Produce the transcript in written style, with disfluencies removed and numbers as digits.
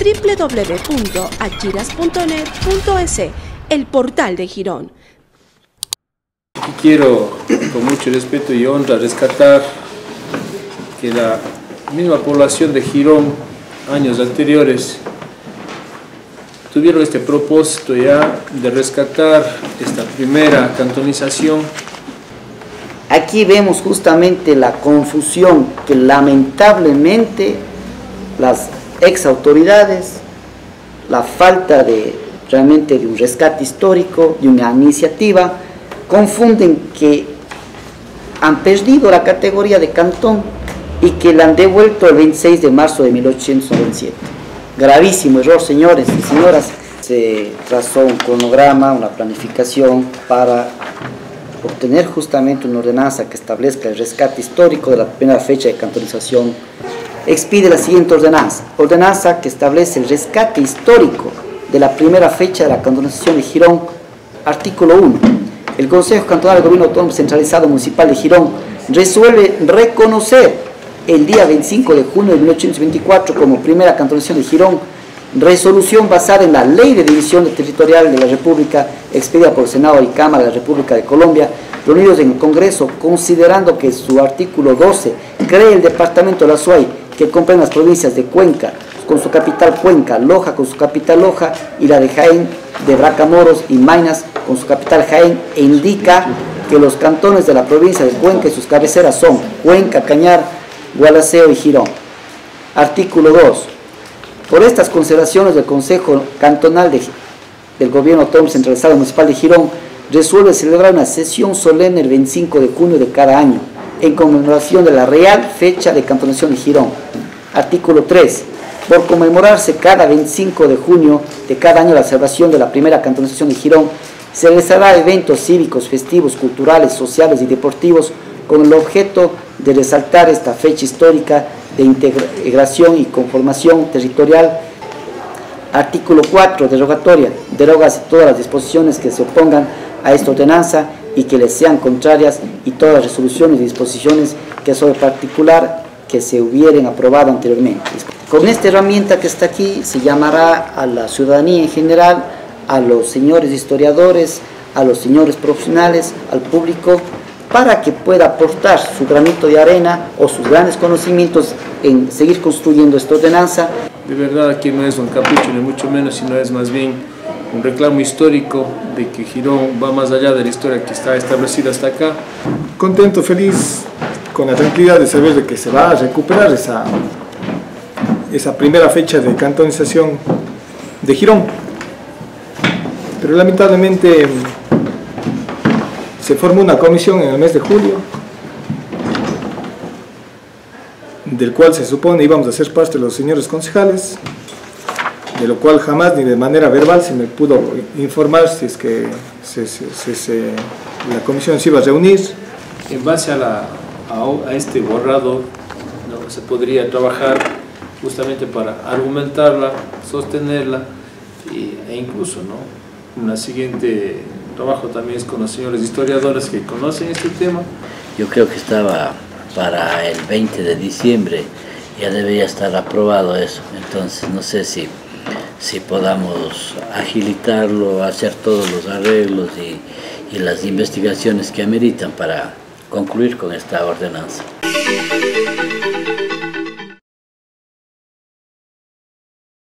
www.achiras.net.es, el portal de Girón. Aquí quiero, con mucho respeto y honra, rescatar que la misma población de Girón, años anteriores, tuvieron este propósito ya de rescatar esta primera cantonización. Aquí vemos justamente la confusión que lamentablemente las ex autoridades, la falta realmente de un rescate histórico, de una iniciativa, confunden que han perdido la categoría de cantón y que la han devuelto el 26 de marzo de 1897. Gravísimo error, señores y señoras. Se trazó un cronograma, una planificación para obtener justamente una ordenanza que establezca el rescate histórico de la primera fecha de cantonización. Expide la siguiente ordenanza que establece el rescate histórico de la primera fecha de la cantonización de Girón. Artículo 1. El Consejo Cantonal del Gobierno Autónomo Centralizado Municipal de Girón resuelve reconocer el día 25 de junio de 1824 como primera cantonización de Girón, resolución basada en la Ley de División Territorial de la República, expedida por el Senado y Cámara de la República de Colombia, reunidos en el Congreso, considerando que su artículo 12 cree el departamento de la Azuay, que comprende las provincias de Cuenca, con su capital Cuenca, Loja con su capital Loja, y la de Jaén, de Bracamoros y Maynas con su capital Jaén, e indica que los cantones de la provincia de Cuenca y sus cabeceras son Cuenca, Cañar, Gualaceo y Girón. Artículo 2. Por estas consideraciones del Consejo Cantonal del Gobierno Autónomo Centralizado Municipal de Girón resuelve celebrar una sesión solemne el 25 de junio de cada año, en conmemoración de la real fecha de cantonización de Girón. Artículo 3. Por conmemorarse cada 25 de junio de cada año la celebración de la primera cantonización de Girón, se realizará eventos cívicos, festivos, culturales, sociales y deportivos con el objeto de resaltar esta fecha histórica de integración y conformación territorial. Artículo 4. Derogatoria. Derogas todas las disposiciones que se opongan a esta ordenanza y que les sean contrarias, y todas las resoluciones y disposiciones que sobre particular que se hubieran aprobado anteriormente. Con esta herramienta que está aquí se llamará a la ciudadanía en general, a los señores historiadores, a los señores profesionales, al público, para que pueda aportar su granito de arena o sus grandes conocimientos en seguir construyendo esta ordenanza. De verdad, aquí no es un capricho ni mucho menos, sino es más bien un reclamo histórico de que Girón va más allá de la historia que está establecida hasta acá. Contento, feliz, con la tranquilidad de saber de que se va a recuperar esa primera fecha de cantonización de Girón. Pero lamentablemente se formó una comisión en el mes de julio, del cual se supone íbamos a ser parte de los señores concejales, de lo cual jamás ni de manera verbal se me pudo informar si es que la comisión se iba a reunir. En base a este borrador, ¿no?, se podría trabajar justamente para argumentarla, sostenerla e incluso, ¿no?, un siguiente trabajo también es con los señores historiadores que conocen este tema. Yo creo que estaba para el 20 de diciembre, ya debería estar aprobado eso, entonces no sé si podamos agilitarlo, hacer todos los arreglos y las investigaciones que ameritan para concluir con esta ordenanza.